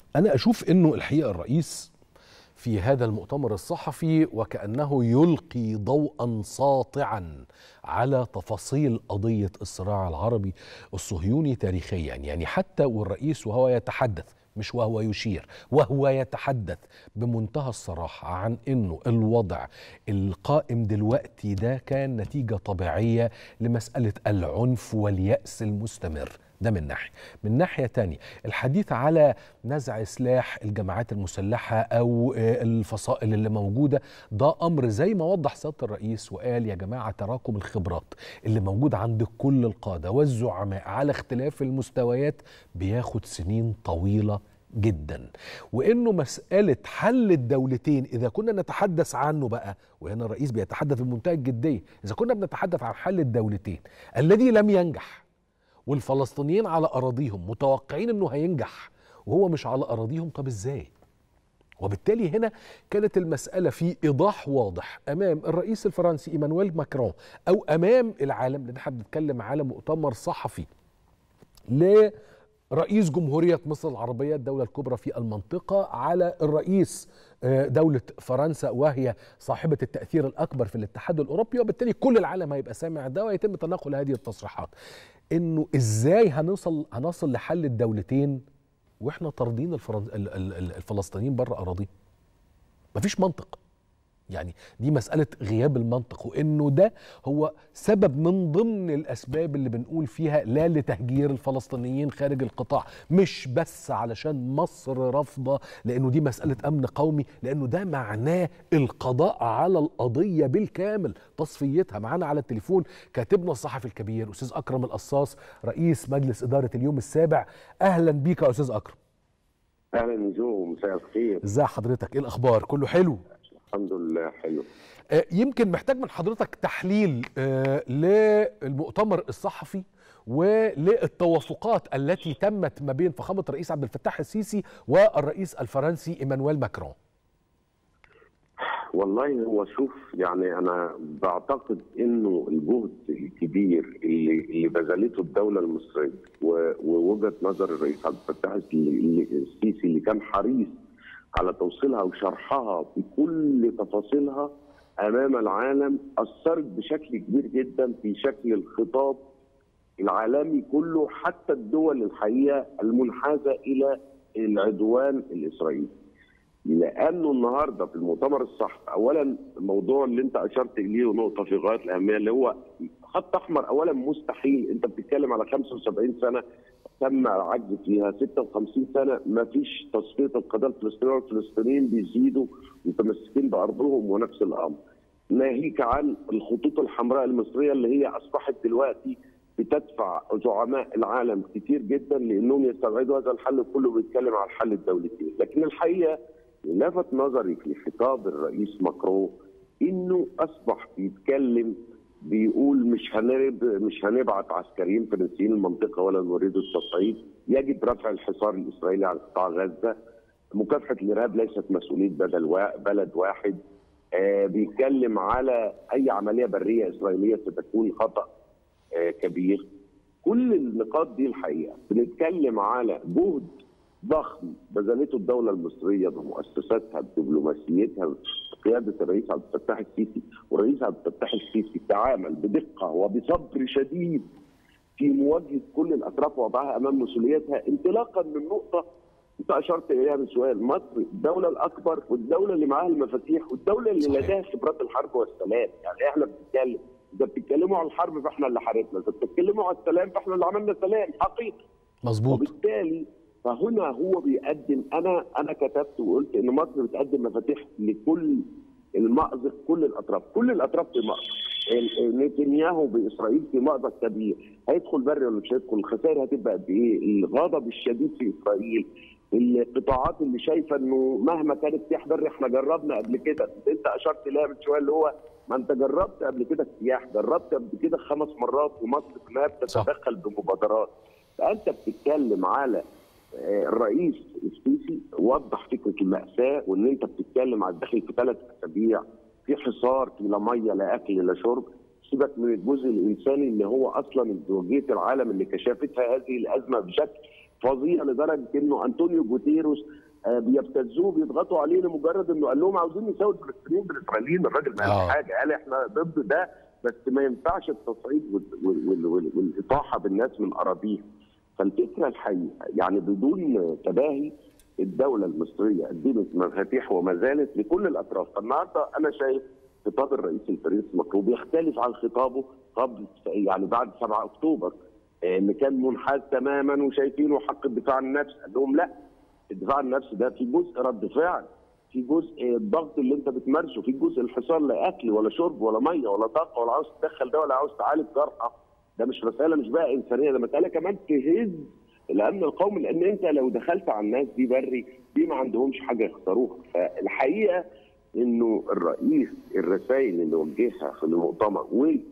أنا أشوف أنه الحقيقة الرئيس في هذا المؤتمر الصحفي وكأنه يلقي ضوءا ساطعا على تفاصيل قضية الصراع العربي الصهيوني تاريخيا. يعني حتى والرئيس وهو يتحدث، مش وهو يشير، وهو يتحدث بمنتهى الصراحة عن أنه الوضع القائم دلوقتي ده كان نتيجة طبيعية لمسألة العنف واليأس المستمر. ده من ناحية. من ناحية تانية الحديث على نزع سلاح الجماعات المسلحة أو الفصائل اللي موجودة، ده أمر زي ما وضح سيادة الرئيس وقال يا جماعة تراكم الخبرات اللي موجود عند كل القادة والزعماء على اختلاف المستويات بياخد سنين طويلة جدا، وانه مسألة حل الدولتين اذا كنا نتحدث عنه بقى، وهنا الرئيس بيتحدث بمنتهى الجدية، اذا كنا بنتحدث عن حل الدولتين الذي لم ينجح والفلسطينيين على أراضيهم متوقعين أنه هينجح وهو مش على أراضيهم، طب إزاي؟ وبالتالي هنا كانت المسألة في إيضاح واضح أمام الرئيس الفرنسي إيمانويل ماكرون أو أمام العالم، لأن احنا بنتكلم على مؤتمر صحفي لرئيس جمهورية مصر العربية الدولة الكبرى في المنطقة، على الرئيس دولة فرنسا وهي صاحبة التأثير الأكبر في الاتحاد الأوروبي، وبالتالي كل العالم هيبقى سامع ده ويتم تناقل هذه التصريحات. انه ازاي هنصل لحل الدولتين واحنا طاردين الفلسطينيين بره اراضيهم؟ مفيش منطق. يعني دي مسألة غياب المنطق، وانه ده هو سبب من ضمن الاسباب اللي بنقول فيها لا لتهجير الفلسطينيين خارج القطاع، مش بس علشان مصر رافضة لانه دي مسألة امن قومي، لانه ده معناه القضاء على القضية بالكامل، تصفيتها. معانا على التليفون كاتبنا الصحفي الكبير استاذ اكرم القصاص رئيس مجلس ادارة اليوم السابع. اهلا بيك يا استاذ اكرم. اهلا نجوم، مساء الخير. ازي حضرتك؟ ايه الاخبار؟ كله حلو؟ الحمد لله حلو. يمكن محتاج من حضرتك تحليل للمؤتمر الصحفي وللتوافقات التي تمت ما بين فخامة الرئيس عبد الفتاح السيسي والرئيس الفرنسي ايمانويل ماكرون. والله هو شوف، يعني انا بعتقد انه الجهد الكبير اللي بذلته الدوله المصريه ووجهه نظر الرئيس عبد الفتاح السيسي اللي كان حريص على توصيلها وشرحها بكل تفاصيلها امام العالم اثرت بشكل كبير جدا في شكل الخطاب العالمي كله، حتى الدول الحقيقه المنحازه الى العدوان الاسرائيلي. لانه النهارده في المؤتمر الصحفي اولا الموضوع اللي انت اشرت اليه ونقطه في غايه الاهميه اللي هو خط احمر. اولا مستحيل، انت بتتكلم على 75 سنه تم العجز فيها، 56 سنه ما فيش تصفيه القضيه الفلسطينيه، والفلسطينيين بيزيدوا متمسكين بارضهم ونفس الامر. ناهيك عن الخطوط الحمراء المصريه اللي هي اصبحت دلوقتي بتدفع زعماء العالم كتير جدا لانهم يستبعدوا هذا الحل، كله بيتكلم على الحل الدولتين. لكن الحقيقه لفت نظري في خطاب الرئيس ماكرون انه اصبح بيتكلم بيقول مش هنبعت عسكريين فرنسيين المنطقه ولا نريد التصعيد، يجب رفع الحصار الاسرائيلي على قطاع غزه، مكافحه الارهاب ليست مسؤوليه بلد واحد، بيتكلم على اي عمليه بريه اسرائيليه ستكون خطا كبير. كل النقاط دي الحقيقه بنتكلم على جهد ضخم بذلته الدوله المصريه بمؤسساتها بدبلوماسيتها بقياده الرئيس عبد الفتاح السيسي، والرئيس عبد الفتاح السيسي تعامل بدقه وبصبر شديد في مواجهه كل الاطراف ووضعها امام مسؤوليتها، انطلاقا من نقطه انت اشرت اليها من سؤال. مصر الدوله الاكبر والدوله اللي معاها المفاتيح والدوله اللي لديها خبرات الحرب والسلام. يعني احنا بنتكلم، اذا بتتكلموا على الحرب فاحنا اللي حاربنا، اذا بتتكلموا على السلام فاحنا اللي عملنا سلام حقيقي. مظبوط. وبالتالي فهنا هو بيقدم، انا كتبت وقلت ان مصر بتقدم مفاتيح لكل المأزق، كل الاطراف في مأزق. نتنياهو باسرائيل في مأزق كبير، هيدخل بري ولا مش هيدخل؟ الخسائر هتبقى قد ايه؟ الغضب الشديد في اسرائيل، القطاعات اللي شايفه انه مهما كانت سياح بري احنا جربنا قبل كده، انت اشرت لها من شويه اللي هو ما انت جربت قبل كده السياح، جربت قبل كده 5 مرات ومصر كلها بتتدخل بمبادرات. فانت بتتكلم على الرئيس السيسي وضح فكره المأساة، وان انت بتتكلم على الداخل في 3 أسابيع في حصار، في لا ميه لا اكل لا شرب. سيبك من الجزء الانساني اللي هو اصلا ازدواجيه العالم اللي كشفتها هذه الازمه بشكل فظيع لدرجه انه انطونيو جوتيروس بيبتزوه بيضغطوا عليه لمجرد انه قال لهم عاوزين نساوي الفلسطينيين بالاسرائيليين. الراجل ما قالش حاجه، قال احنا ضد ده بس ما ينفعش التصعيد والاطاحه بالناس من اراضيهم. فالفكره الحقيقه يعني بدون تباهي الدوله المصريه قدمت مفاتيح وما زالت لكل الاطراف. فالنهارده انا شايف خطاب الرئيس الفرنسي مكروه يختلف عن خطابه قبل يعني بعد 7 اكتوبر اللي كان منحاز تماما وشايفينه حق الدفاع عن النفس. قال لهم لا، الدفاع عن النفس ده في جزء رد فعل، في جزء الضغط اللي انت بتمارسه، في جزء الحصار، لا اكل ولا شرب ولا ميه ولا طاقه ولا عاوز تدخل ده ولا عاوز تعالج جرحى. ده مش مساله مش بقى انسانيه، ده مساله كمان تهز الامن القومي، لان انت لو دخلت على الناس دي بري دي ما عندهمش حاجه يخسروها. فالحقيقه انه الرئيس الرسائل اللي وجهها في المؤتمر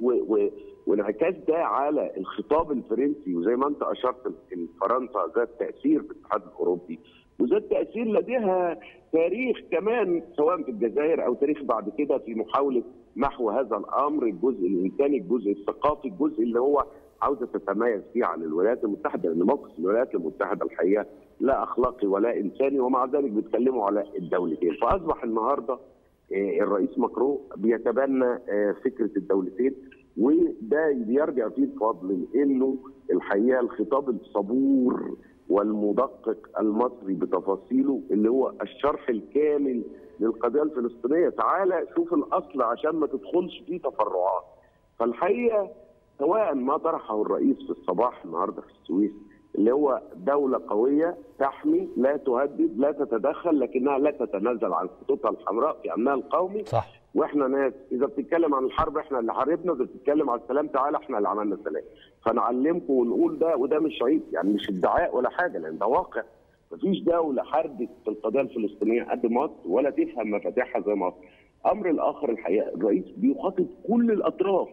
وانعكاس ده على الخطاب الفرنسي، وزي ما انت اشرت فرنسا ذات تاثير في الاتحاد الاوروبي وذات تاثير لديها تاريخ كمان سواء في الجزائر او تاريخ بعد كده في محاوله محو هذا الامر، الجزء الانساني، الجزء الثقافي، الجزء اللي هو عاوزه تتميز فيه عن الولايات المتحده، لان موقف الولايات المتحده الحقيقه لا اخلاقي ولا انساني، ومع ذلك بيتكلموا على الدولتين. فاصبح النهارده الرئيس ماكرون بيتبنى فكره الدولتين، وده بيرجع فيه الفضل لانه الحقيقه الخطاب الصبور والمدقق المصري بتفاصيله اللي هو الشرح الكامل للقضيه الفلسطينيه. تعالى شوف الاصل عشان ما تدخلش فيه تفرعات. فالحقيقه سواء ما طرحه الرئيس في الصباح النهارده في السويس اللي هو دوله قويه تحمي، لا تهدد، لا تتدخل، لكنها لا تتنازل عن خطوطها الحمراء في امنها القومي. صح. واحنا ناس اذا بتتكلم عن الحرب احنا اللي حاربنا، اذا بتتكلم عن السلام تعالى احنا اللي عملنا السلام. فنعلمكم ونقول ده، وده مش عيب يعني، مش ادعاء ولا حاجه، لان ده واقع. مفيش دوله حاربت في القضيه الفلسطينيه قد مصر ولا تفهم مفاتيحها زي مصر. امر الاخر الحقيقه الرئيس بيخاطب كل الاطراف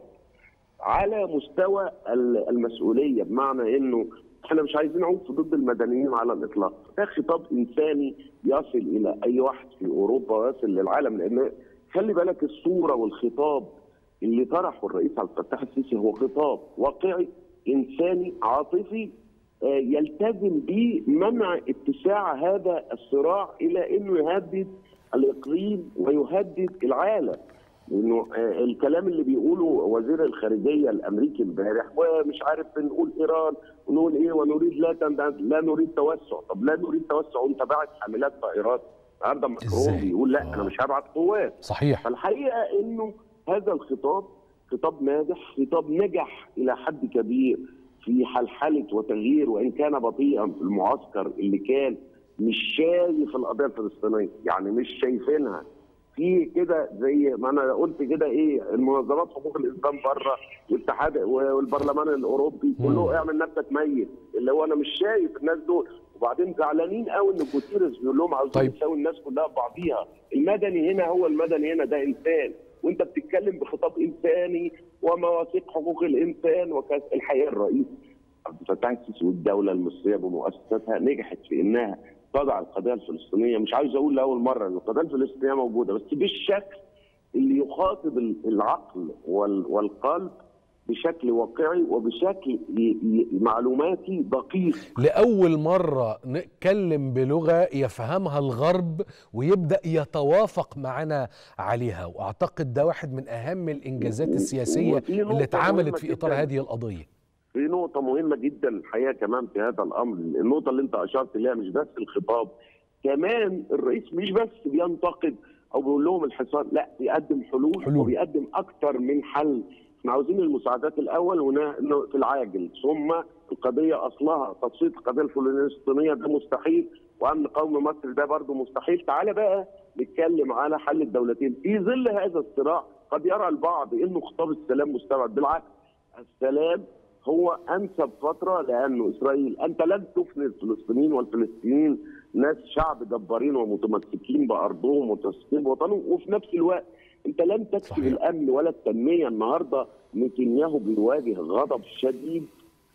على مستوى المسؤوليه، بمعنى انه احنا مش عايزين عنف ضد المدنيين على الاطلاق. ده خطاب انساني يصل الى اي واحد في اوروبا ويصل للعالم، لان خلي بالك الصوره والخطاب اللي طرحه الرئيس عبد الفتاح السيسي هو خطاب واقعي انساني عاطفي يلتزم بمنع اتساع هذا الصراع الى انه يهدد الاقليم ويهدد العالم. لانه الكلام اللي بيقوله وزير الخارجيه الامريكي امبارح ومش عارف بنقول ايران ونقول ايه ونريد لا نريد توسع. طب لا نريد توسع وانت باعت حاملات طائرات. النهارده ماكرون بيقول لا انا مش هبعت قوات. صحيح. فالحقيقه انه هذا الخطاب خطاب ناجح، خطاب نجح الى حد كبير في حلحله وتغيير، وان كان بطيئا في المعسكر اللي كان مش شايف القضيه الفلسطينيه، يعني مش شايفينها. في كده زي ما انا قلت كده ايه، المنظمات حقوق الانسان بره والاتحاد والبرلمان الاوروبي كله اعمل نفسك ميت، اللي هو انا مش شايف الناس دول. وبعدين زعلانين قوي ان جوتيريز بيقول لهم عاوزين يساوي الناس كلها ببعضيها. المدني هنا هو المدني هنا ده انسان، وانت بتتكلم بخطاب انساني ومواثيق حقوق الانسان وكذا. الحقيقه الرئيس عبد الفتاح السيسي والدوله المصريه بمؤسساتها نجحت في انها تضع القضيه الفلسطينيه، مش عايز اقول لاول مره ان القضيه الفلسطينيه موجوده، بس بالشكل اللي يخاطب العقل والقلب بشكل واقعي وبشكل معلوماتي دقيق. لأول مرة نتكلم بلغة يفهمها الغرب ويبدأ يتوافق معنا عليها، وأعتقد ده واحد من أهم الإنجازات السياسية اللي اتعملت في إطار هذه القضية. في نقطة مهمة جدا الحقيقة كمان في هذا الأمر، النقطة اللي أنت أشرت إليها مش بس الخطاب، كمان الرئيس مش بس بينتقد أو بيقول لهم الحصار، لا بيقدم حلول وبيقدم أكثر من حل. احنا عاوزين المساعدات الأول في العاجل، ثم القضية أصلها تصفية القضية الفلسطينية ده مستحيل، وأمن قومي مصر ده برضه مستحيل. تعالى بقى نتكلم على حل الدولتين. في ظل هذا الصراع قد يرى البعض إنه خطاب السلام مستبعد، بالعكس السلام هو انسب فتره، لانه اسرائيل انت لن تفني الفلسطينيين والفلسطينيين ناس شعب جبارين ومتمسكين بارضهم ومتمسكين بوطنهم، وفي نفس الوقت انت لن تكسب الامن ولا التنميه. النهارده نتنياهو بيواجه غضب شديد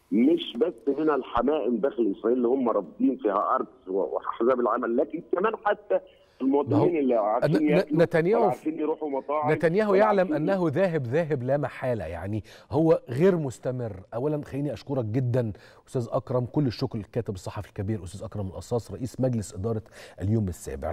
مش بس من الحمائم داخل اسرائيل اللي هم رافضين فيها ارض واحزاب العمل، لكن كمان حتى المواطنين اللي عارفين ياكلوا نتنياهو عارفين يروحوا مطاعم. نتنياهو يعلم انه ذاهب لا محاله، يعني هو غير مستمر. اولا خليني اشكرك جدا استاذ اكرم، كل الشكر للكاتب الصحفي الكبير استاذ اكرم القصاص رئيس مجلس اداره اليوم السابع.